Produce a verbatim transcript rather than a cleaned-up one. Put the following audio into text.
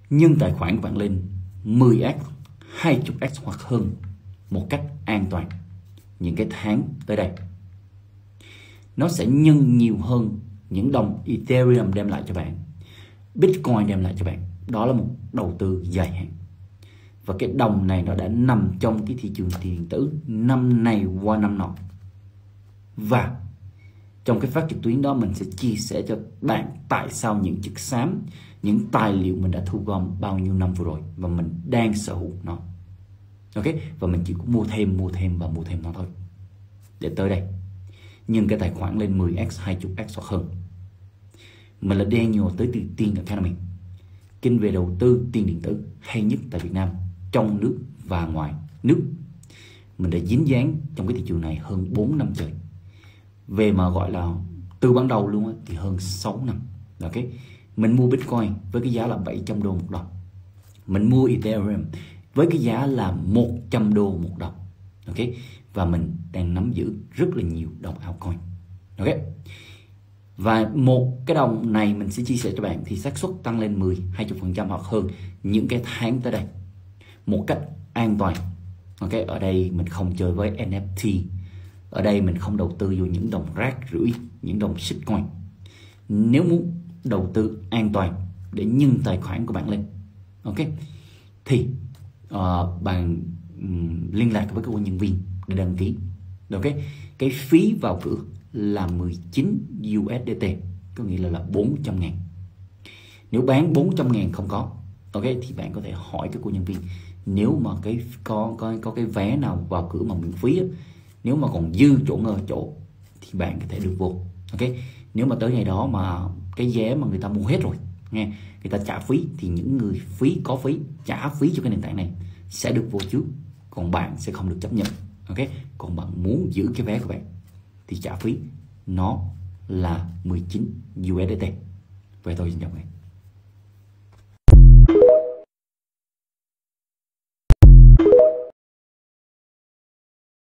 nhân tài khoản của bạn lên mười x, hai mươi x hoặc hơn một cách an toàn những cái tháng tới đây. Nó sẽ nhân nhiều hơn những đồng Ethereum đem lại cho bạn, Bitcoin đem lại cho bạn. Đó là một đầu tư dài hạn. Và cái đồng này nó đã nằm trong cái thị trường tiền điện tử năm này qua năm nọ. Và trong cái phát trực tuyến đó mình sẽ chia sẻ cho bạn tại sao những chất xám, những tài liệu mình đã thu gom bao nhiêu năm vừa rồi và mình đang sở hữu nó. Ok, và mình chỉ có mua thêm, mua thêm và mua thêm nó thôi. Để tới đây nhưng cái tài khoản lên mười x, hai mươi x hoặc hơn. Mình là Daniel tới từ Tiền Academy, kênh về đầu tư tiền điện tử hay nhất tại Việt Nam, trong nước và ngoài nước. Mình đã dính dáng trong cái thị trường này hơn bốn năm trời. Về mà gọi là từ ban đầu luôn á, thì hơn sáu năm. Ok, mình mua Bitcoin với cái giá là bảy trăm đô một đồng. Mình mua Ethereum với cái giá là một trăm đô một đồng. Ok, và mình đang nắm giữ rất là nhiều đồng altcoin. Ok, và một cái đồng này mình sẽ chia sẻ cho bạn thì xác suất tăng lên mười, hai mươi phần trăm hoặc hơn những cái tháng tới đây một cách an toàn. Ok, ở đây mình không chơi với en ép tê, ở đây mình không đầu tư vô những đồng rác rưởi, những đồng shitcoin. Nếu muốn đầu tư an toàn để nhân tài khoản của bạn lên, ok, thì uh, bạn um, liên lạc với cơ quan nhân viên để đăng ký. Ok, cái phí vào cửa là mười chín u ét đê tê, có nghĩa là là bốn trăm ngàn. Nếu bán bốn trăm ngàn không có, ok, thì bạn có thể hỏi các cô nhân viên. Nếu mà cái có có có cái vé nào vào cửa mà miễn phí á, nếu mà còn dư chỗ ngờ chỗ thì bạn có thể được vô. Ok, nếu mà tới ngày đó mà cái vé mà người ta mua hết rồi nghe, người ta trả phí thì những người phí có phí trả phí cho cái nền tảng này sẽ được vô trước, còn bạn sẽ không được chấp nhận. Ok, còn bạn muốn giữ cái vé của bạn thì trả phí nó là mười chín u ét đê tê. Vậy thôi, xin chào các bạn.